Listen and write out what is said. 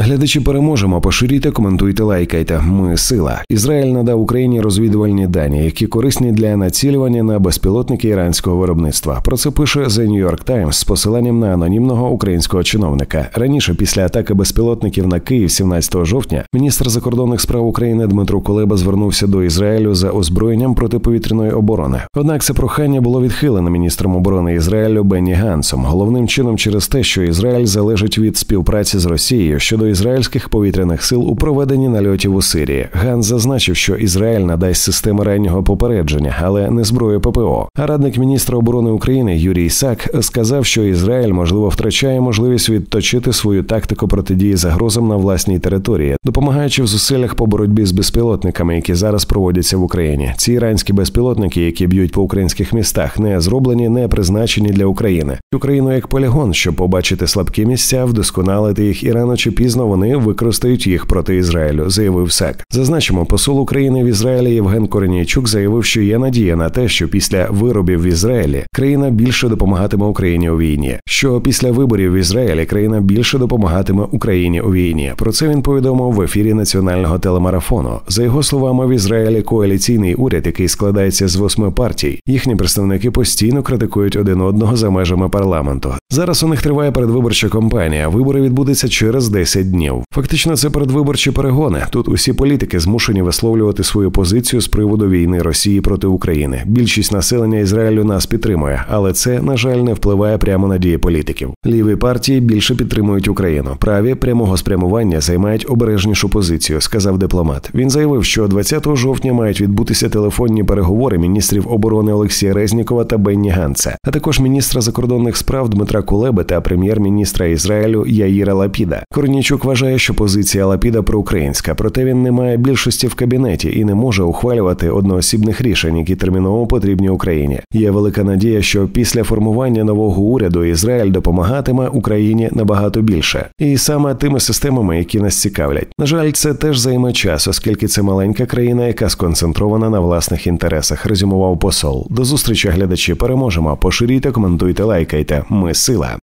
Глядачі, переможемо, поширюйте, коментуйте, лайкайте. Ми – сила. Ізраїль надав Україні розвідувальні дані, які корисні для націлювання на безпілотники іранського виробництва. Про це пише The New York Times з посиланням на анонімного українського чиновника. Раніше, після атаки безпілотників на Київ 17 жовтня, міністр закордонних справ України Дмитро Кулеба звернувся до Ізраїлю за озброєнням протиповітряної оборони. Однак це прохання було відхилено міністром оборони Ізраїлю Бенні Ганцем, головним чином через те, що Ізраїль залежить від співпраці з Росією щодо ізраїльських повітряних сил у проведенні нальотів у Сирії. Ганц зазначив, що Ізраїль надасть системи раннього попередження, але не зброю ППО. А радник міністра оборони України Юрій Сак сказав, що Ізраїль, можливо, втрачає можливість відточити свою тактику протидії загрозам на власній території, допомагаючи в зусиллях по боротьбі з безпілотниками, які зараз проводяться в Україні. Ці іранські безпілотники, які б'ють по українських містах, не зроблені, не призначені для України. Україну як полігон, щоб побачити слабкі місця, вдосконалити їх, і рано чи пізно вони використають їх проти Ізраїлю, заявив Сак. Зазначимо, посол України в Ізраїлі Євген Коренійчук заявив, що є надія на те, що після виробів в Ізраїлі країна більше допомагатиме Україні у війні. Що після виборів в Ізраїлі країна більше допомагатиме Україні у війні. Про це він повідомив в ефірі національного телемарафону. За його словами, в Ізраїлі коаліційний уряд, який складається з 8 партій. Їхні представники постійно критикують один одного за межами парламенту. Зараз у них триває передвиборча кампанія. Вибори відбудуться через 10 днів. Фактично, це передвиборчі перегони. Тут усі політики змушені висловлювати свою позицію з приводу війни Росії проти України. Більшість населення Ізраїлю нас підтримує, але це, на жаль, не впливає прямо на дії політиків. Ліві партії більше підтримують Україну. Праві прямого спрямування займають обережнішу позицію, сказав дипломат. Він заявив, що 20 жовтня мають відбутися телефонні переговори міністрів оборони Олексія Резнікова та Бенні Ганца, а також міністра закордонних справ Дмитра Кулеби та прем'єр-міністра Ізраїлю Яїра Лапіда. Корнійчук вважає, що позиція Лапіда проукраїнська, проте він не має більшості в кабінеті і не може ухвалювати одноосібних рішень, які терміново потрібні Україні. Є велика надія, що після формування нового уряду Ізраїль допомагатиме Україні набагато більше. І саме тими системами, які нас цікавлять. На жаль, це теж займе час, оскільки це маленька країна, яка сконцентрована на власних інтересах, резюмував посол. До зустрічі, глядачі, переможемо. Поширюйте, коментуйте, лайкайте. Ми – сила.